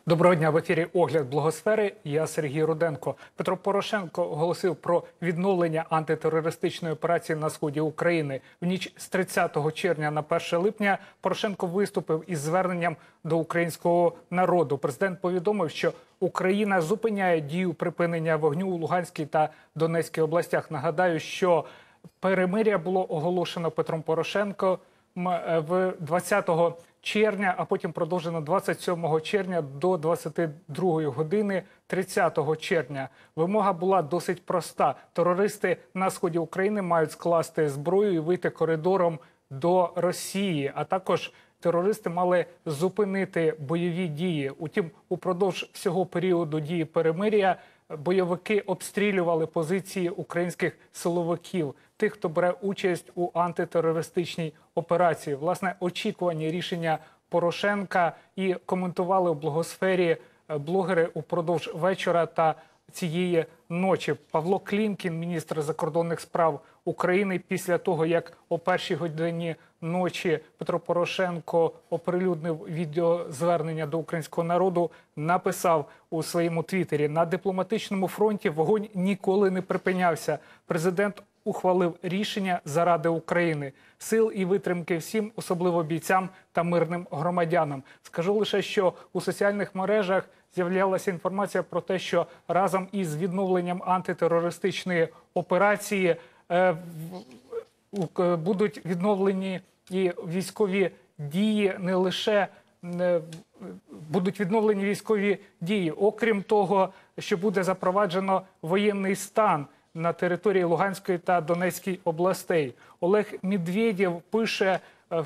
Доброго дня, в ефірі «Огляд Блогосфери». Я Сергій Руденко. Петро Порошенко оголосив про відновлення антитерористичної операції на сході України. В ніч з 30 червня на 1 липня Порошенко виступив із зверненням до українського народу. Президент повідомив, що Україна зупиняє дію припинення вогню у Луганській та Донецькій областях. Нагадаю, що перемир'я було оголошено Петром Порошенко в 20 червня, а потім продовжено 27 червня до 22 години 30 червня. Вимога була досить проста. Терористи на сході України мають скласти зброю і вийти коридором до Росії, а також терористи мали зупинити бойові дії. Утім, упродовж всього періоду дії перемир'я бойовики обстрілювали позиції українських силовиків, тих, хто бере участь у антитерористичній операції. Власне, очікування рішення Порошенка і коментували у блогосфері блогери упродовж вечора та цієї ночі. Павло Клімкін, міністр закордонних справ України, після того, як о 1-й годині ночі Петро Порошенко оприлюднив відеозвернення до українського народу, написав у своєму твіттері: «На дипломатичному фронті вогонь ніколи не припинявся. Президент ухвалив рішення заради України. Сил і витримки всім, особливо бійцям та мирним громадянам». Скажу лише, що у соціальних мережах з'являлася інформація про те, що разом із відновленням антитерористичної операції будуть відновлені і військові дії, не лише будуть відновлені військові дії. Окрім того, що буде запроваджено воєнний стан на території Луганської та Донецької областей. Олег Медведєв пише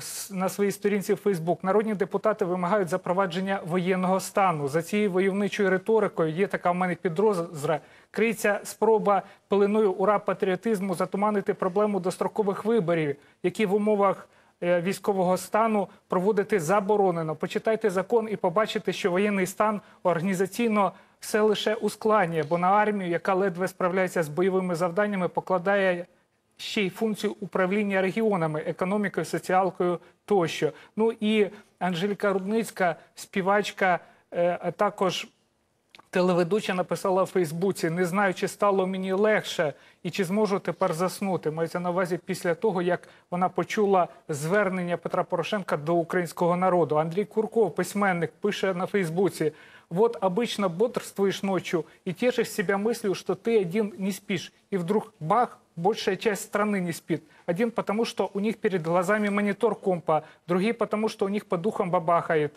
на своїй сторінці в Фейсбук: «Народні депутати вимагають запровадження воєнного стану. За цією войовничою риторикою, є така в мене підозра, криється спроба пеленою ура-патріотизму затуманити проблему дострокових виборів, які в умовах військового стану проводити заборонено. Почитайте закон і побачите, що воєнний стан організаційно все лише ускладнює, бо на армію, яка ледве справляється з бойовими завданнями, покладає ще й функцію управління регіонами, економікою, соціалкою тощо». Ну і Анжеліка Рудницька, співачка, а також телеведуча, написала у Фейсбуці: «Не знаю, чи стало мені легше і чи зможу тепер заснути». Мається на увазі після того, як вона почула звернення Петра Порошенка до українського народу. Андрій Курков, письменник, пише на Фейсбуці: «Вот обычно бодрствуешь ночью и тешишь себя мыслью, что ты один не спишь, и вдруг бах, большая часть страны не спит. Один потому, что у них перед глазами монитор компа, другие потому, что у них по духам бабахает.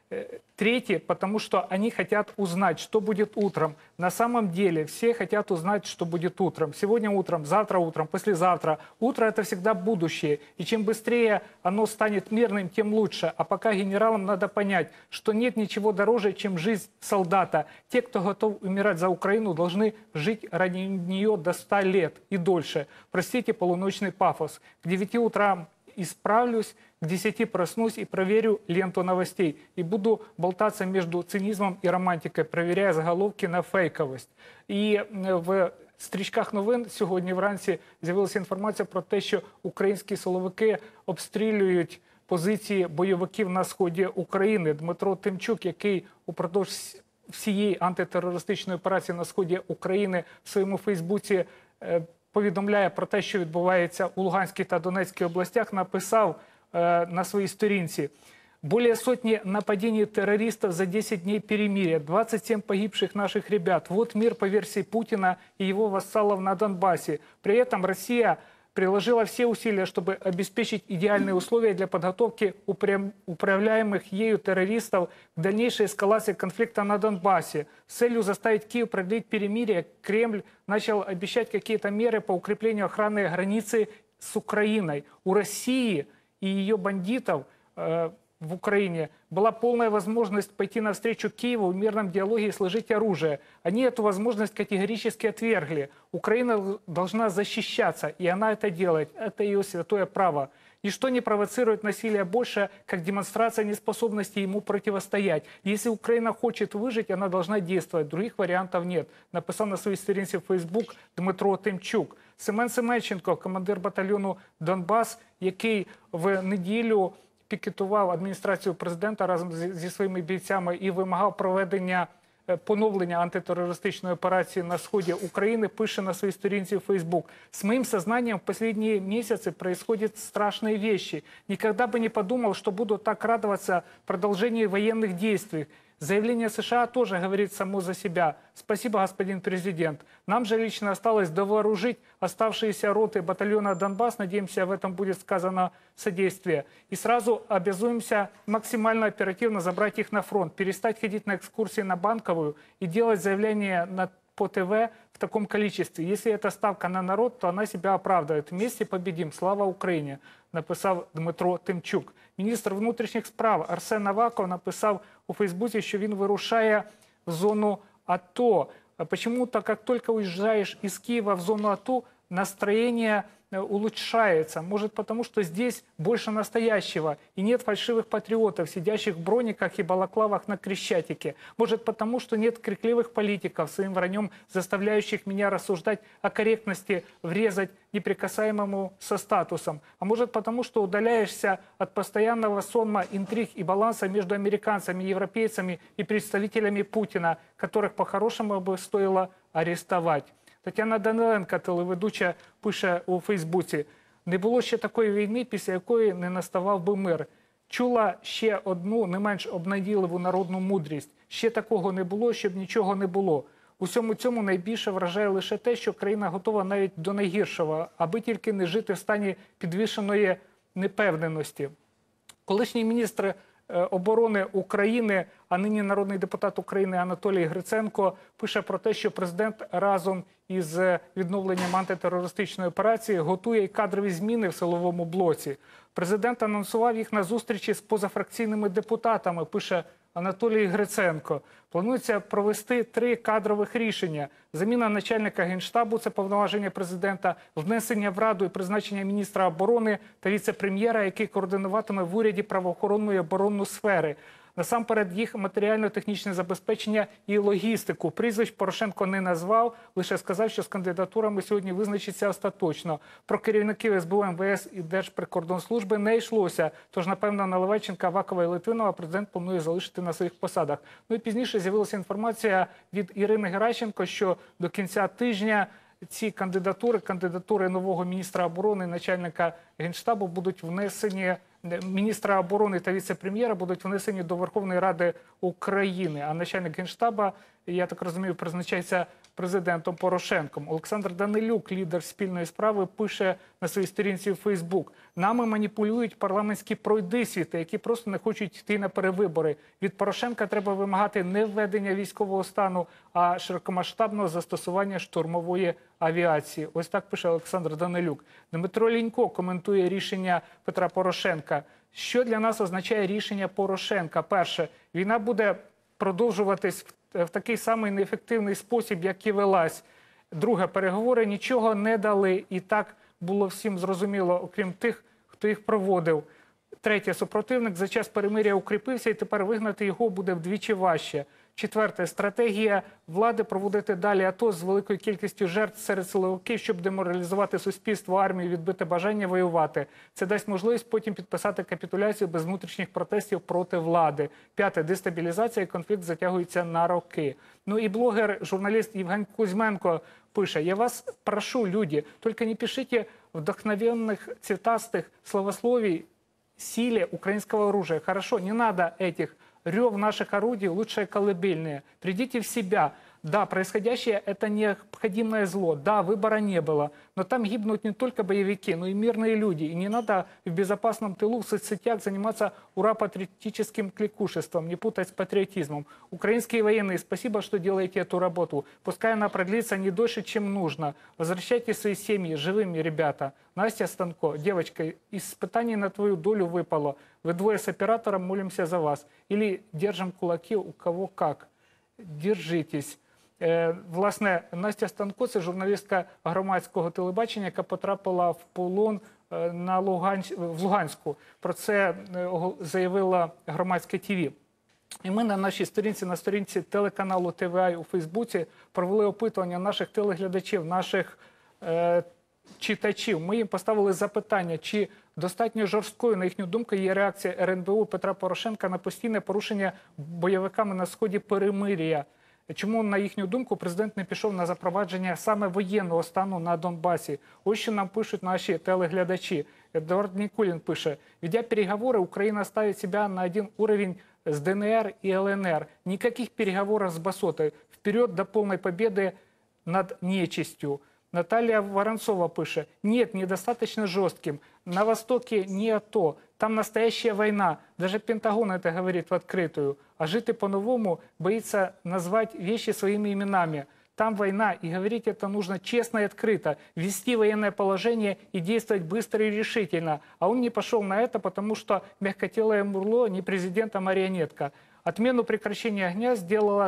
Третьи, потому что они хотят узнать, что будет утром. На самом деле все хотят узнать, что будет утром. Сегодня утром, завтра утром, послезавтра. Утро – это всегда будущее. И чем быстрее оно станет мирным, тем лучше. А пока генералам надо понять, что нет ничего дороже, чем жизнь солдата. Те, кто готов умирать за Украину, должны жить ради нее до 100 лет и дольше. Простите полуночный пафос. К 9 утра исправлюсь, к 10 проснусь и проверю ленту новостей. И буду болтаться между цинизмом и романтикой, проверяя заголовки на фейковость». І в стрічках новин сьогодні вранці з'явилася інформація про те, що українські силовики обстрілюють позиції бойовиків на сході України. Дмитро Тимчук, який упродовж всієї антитерористичної операції на сході України в своєму Фейсбуці повідомляє про те, що відбувається у Луганській та Донецькій областях, написав на своїй сторінці: «Более сотни нападений террористов за 10 дней перемирия, 27 погибших наших ребят. Вот мир по версии Путина и его вассалов на Донбассе. При этом Россия приложила все усилия, чтобы обеспечить идеальные условия для подготовки управляемых ею террористов к дальнейшей эскалации конфликта на Донбассе. С целью заставить Киев продлить перемирие, Кремль начал обещать какие-то меры по укреплению охраны границы с Украиной. У России и ее бандитов в Украине была полная возможность пойти навстречу Киеву в мирном диалоге и сложить оружие. Они эту возможность категорически отвергли. Украина должна защищаться, и она это делает. Это ее святое право. Ничто не провоцирует насилие больше, как демонстрация неспособности ему противостоять. Если Украина хочет выжить, она должна действовать. Других вариантов нет», написав на своїй сторінці в Фейсбук Дмитро Тимчук. Семен Семенченко, командир батальйону «Донбас», який в неділю пікетував адміністрацію президента разом зі своїми бійцями і вимагав проведення поновления антитеррористичной операции на сходе Украины, пишет на своей сторінці в Facebook. С моим сознанием в последние месяцы происходят страшные вещи. Никогда бы не подумал, что буду так радоваться продолжению военных действий. Заявление США тоже говорит само за себя. Спасибо, господин президент. Нам же лично осталось довооружить оставшиеся роты батальона «Донбасс». Надеемся, в этом будет сказано содействие. И сразу обязуемся максимально оперативно забрать их на фронт, перестать ходить на экскурсии на Банковую и делать заявления по ТВ в таком количестве. Если это ставка на народ, то она себя оправдывает. Вместе победим. Слава Україні, написав Дмитро Тимчук. Міністр внутрішніх справ Арсен Аваков написав у Фейсбуці, що він вирушає в зону АТО. Почему-то, как только уезжаешь из Киева в зону АТО, настроение улучшается. Может, потому что здесь больше настоящего и нет фальшивых патриотов, сидящих в брониках и балаклавах на Крещатике. Может, потому что нет крикливых политиков, своим враньем заставляющих меня рассуждать о корректности врезать неприкасаемому со статусом. А может, потому что удаляешься от постоянного сонма интриг и баланса между американцами, европейцами и представителями Путина, которых по-хорошему бы стоило арестовать. Тетяна Даниленко, телеведуча, пише у Фейсбуці: «Не було ще такої війни, після якої не наставав би мир. Чула ще одну не менш обнадійливу народну мудрість. Ще такого не було, щоб нічого не було. У всьому цьому найбільше вражає лише те, що країна готова навіть до найгіршого, аби тільки не жити в стані підвішеної непевненості». Колишній міністр оборони України, а нині народний депутат України Анатолій Гриценко пише про те, що президент разом із відновленням антитерористичної операції готує і кадрові зміни в силовому блоці. Президент анонсував їх на зустрічі з позафракційними депутатами, пише Анатолій Гриценко. Планується провести 3 кадрових рішення. Заміна начальника Генштабу – це повноваження президента, внесення в Раду і призначення міністра оборони та віце-прем'єра, який координуватиме в уряді правоохоронну і оборонну сфери. Насамперед їх матеріально-технічне забезпечення і логістику. Прізвищ Порошенко не назвав, лише сказав, що з кандидатурами сьогодні визначиться остаточно. Про керівників СБУ, МВС і Держприкордонслужби не йшлося. Тож, напевно, Наливайченка, Авакова і Литвинова президент планує залишити на своїх посадах. Ну і пізніше з'явилася інформація від Ірини Геращенко, що до кінця тижня ці кандидатури нового міністра оборони, начальника Генштабу будуть внесені, міністра оборони та віце-прем'єра будуть внесені до Верховної Ради України. А начальник Генштаба, я так розумію, призначається президентом Порошенком. Олександр Данилюк, лідер спільної справи, пише на своїй сторінці в Фейсбук: «Нами маніпулюють парламентські пройдисвіти, які просто не хочуть йти на перевибори. Від Порошенка треба вимагати не введення військового стану, а широкомасштабного застосування штурмової авіації». Ось так пише Олександр Данилюк. Дмитро Лінько коментує рішення Петра Порошенка. Що для нас означає рішення Порошенка? Перше, війна буде продовжуватись в такий самий неефективний спосіб, як і велась. Друге, переговори нічого не дали, і так було всім зрозуміло, окрім тих, хто їх проводив. Третє, супротивник за час перемир'я укріпився, і тепер вигнати його буде вдвічі важче. Четверте, стратегія влади проводити далі АТО з великою кількістю жертв серед силовиків, щоб деморалізувати суспільство, армію, відбити бажання воювати. Це дасть можливість потім підписати капітуляцію без внутрішніх протестів проти влади. П'яте, дестабілізація і конфлікт затягується на роки. Ну і блогер, журналіст Євген Кузьменко пише: «Я вас прошу, люди, только не пишите вдохновенных цветастых словословий силе украинского оружия. Хорошо, не надо этих. Рев наших орудий лучшее колыбельное. Придите в себя. Да, происходящее – это необходимое зло. Да, выбора не было. Но там гибнут не только боевики, но и мирные люди. И не надо в безопасном тылу в соцсетях заниматься ура-патриотическим кликушеством, не путать с патриотизмом. Украинские военные, спасибо, что делаете эту работу. Пускай она продлится не дольше, чем нужно. Возвращайте свои семьи живыми, ребята». Настя Станко: «Девочка, испытание на твою долю выпало. Вы двое с оператором, молимся за вас. Или держим кулаки, у кого как. Держитесь». Власне, Настя Станко – це журналістка громадського телебачення, яка потрапила в полон в Луганську. Про це заявила громадське ТВ. І ми на нашій сторінці, на сторінці телеканалу ТВА у Фейсбуці провели опитування наших телеглядачів, наших читачів. Ми їм поставили запитання, чи достатньо жорсткою, на їхню думку, є реакція РНБО Петра Порошенка на постійне порушення бойовиками на Сході перемир'я. Чому, на їхню думку, президент не пішов на запровадження саме воєнного стану на Донбасі? Ось що нам пишуть наші телеглядачі. Едуард Нікулін пише: «Ведя переговори, Україна ставить себе на один уровень с ДНР и ЛНР. Никаких переговоров с Басотой. Вперед до полной победы над нечистью». Наталья Воронцова пише: «Нет, недостаточно жестким. На Востоке не то. Там настоящая война. Даже Пентагон это говорит в открытую. А жить и по-новому боится назвать вещи своими именами. Там война, и говорить это нужно честно и открыто. Ввести военное положение и действовать быстро и решительно. А он не пошел на это, потому что мягкотелое Мурло не президент, а марионетка. Отмену прекращения огня сделал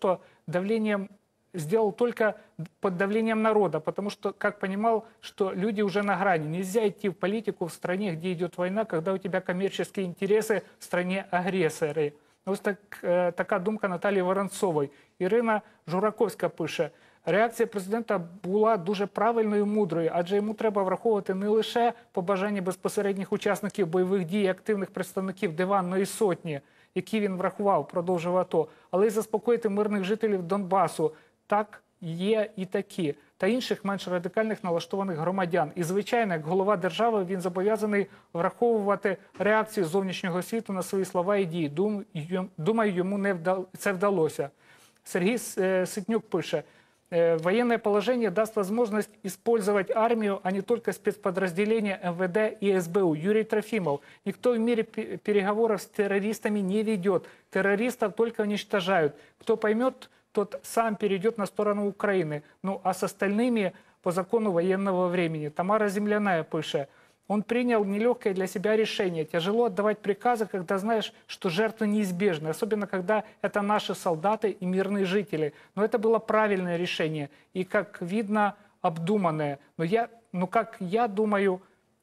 только под давлением народа, потому что, как понимал, что люди уже на грани. Нельзя идти в политику в стране, где идет война, когда у тебя коммерческие интересы в стране-агрессоры». Ось така думка Наталії Воронцової. Ірина Жураковська пише: «Реакція президента була дуже правильною і мудрою, адже йому треба враховувати не лише побажання безпосередніх учасників бойових дій і активних представників Диванної сотні, які він врахував впродовж АТО, але й заспокоїти мирних жителів Донбасу. Так, є і такі, та інших менш радикальних налаштованих громадян. І, звичайно, як голова держави, він зобов'язаний враховувати реакцію зовнішнього світу на свої слова і дії. Думаю, йому це вдалося». Сергій Ситнюк пише: «Военное положение даст возможность использовать армию, а не только спецподразделения МВД и СБУ». Юрий Трофимов: «Никто в мире переговоров с террористами не ведет. Террористов только уничтожают. Кто поймет, тот сам перейдет на сторону Украины. Ну а с остальными по закону военного времени». Тамара Земляная пише: «Он принял нелегкое для себя решение. Тяжело отдавать приказы, когда знаешь, что жертвы неизбежны, особенно когда это наши солдаты и мирные жители. Но это было правильное решение и, как видно, обдуманное. Но как я думаю,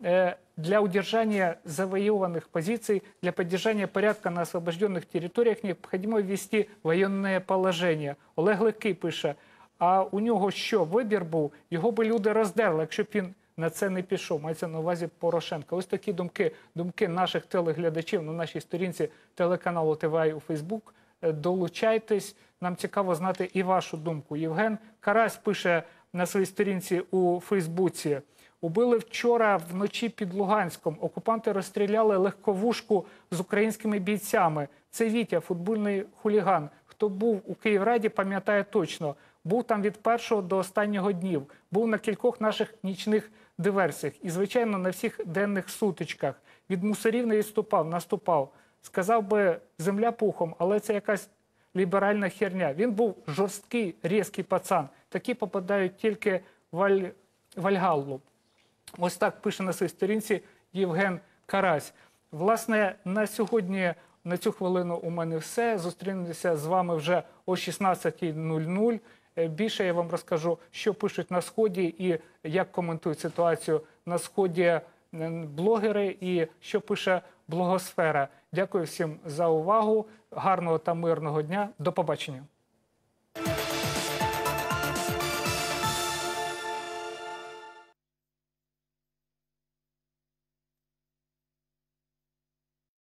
для удержания завоеванных позиций, для поддержания порядка на освобожденных территориях необходимо ввести воєнне положення». Олег Ликий пише: «А у нього що, вибір був? Його би люди роздерли, якщо б він на це не пішов». Мається на увазі Порошенка. Ось такі думки наших телеглядачів на нашій сторінці телеканалу ТВА у Фейсбук. Долучайтесь, нам цікаво знати і вашу думку. Євген Карась пише на своїй сторінці у Фейсбуці: «Убили вчора вночі під Луганськом. Окупанти розстріляли легковушку з українськими бійцями. Це Вітя, футбольний хуліган. Хто був у Київраді, пам'ятає точно. Був там від першого до останнього днів. Був на кількох наших нічних диверсіях. І, звичайно, на всіх денних сутичках. Від мусорів не відступав, наступав. Сказав би, земля пухом, але це якась ліберальна херня. Він був жорсткий, різкий пацан. Такі попадають тільки в Вальгаллу». Ось так пише на своїй сторінці Євген Карась. Власне, на сьогодні, на цю хвилину у мене все. Зустрінемося з вами вже о 16:00. Більше я вам розкажу, що пишуть на Сході і як коментують ситуацію на Сході блогери і що пише блогосфера. Дякую всім за увагу. Гарного та мирного дня. До побачення.